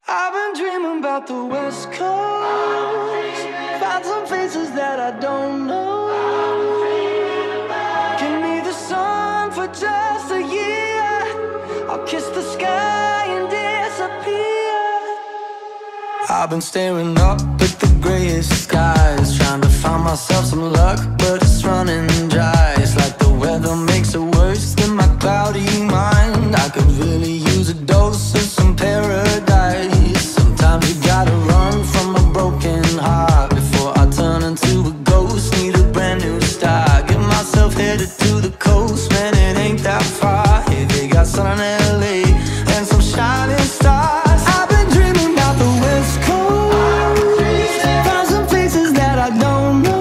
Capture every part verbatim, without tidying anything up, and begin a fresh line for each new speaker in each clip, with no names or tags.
I've been dreaming about the West Coast. Found some faces that I don't know. Give me the sun for just a year. I'll kiss the sky and disappear. I've been staring up at the grayest skies, trying to find myself some luck, but it's running dry. It's like the weather makes it worse than my cloudy mind. I could really use a dose of some paradise. Sometimes you gotta run from a broken heart before I turn into a ghost. Need a brand new start. Get myself headed to the coast, man, it ain't that far. Yeah, they got sun in L A and some shining stars. I've been dreaming about the West Coast. Found some places that I don't know.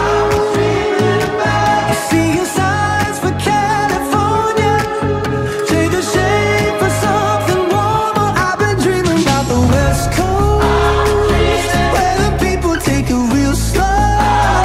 Seeing signs for California, take the shape for something warmer. I've been dreaming about the West Coast, where the people take it real slow.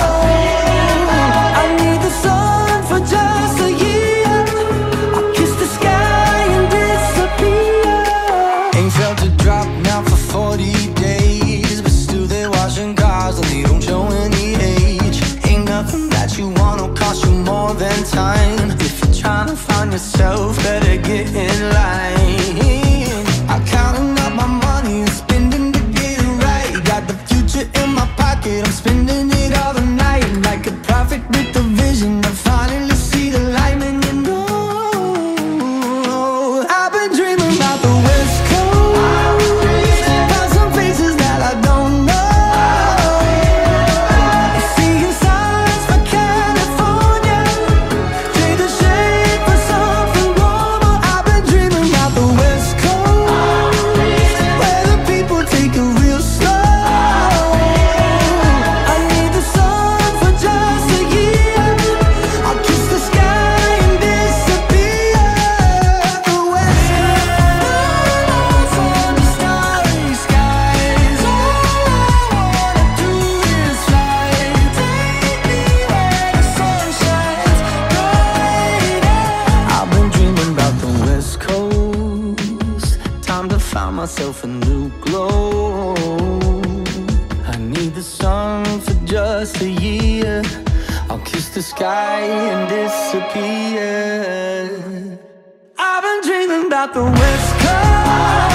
I need the sun for just a year. I'll kiss the sky and disappear. Ain't felt a drop now for forty days, but still they're washing cars and they don't show any age. Ain't nothing that you want will cost you more than time. If you're trying to find yourself, better get in line. I'm counting up my money and spending to get it right. Got the future in my pocket, I'm spending it all the night. Like a prophet with a vision, I finally see the light, man, you know. I've been dreaming about the West Coast. Found some faces that I don't know. Seeing signs for California, take the shape for something warmer. I've been dreaming about the West Coast, where the people take it real slow. I need the sun for just a year. I'll kiss the sky and disappear. The West Coast, on the starry skies. All I wanna do is fly. Take me where the sun shines bright. I've been dreaming about the West Coast. Time to find myself a new glow. I need the sun for just a year. I'll kiss the sky and disappear. I've been dreaming about the West Coast.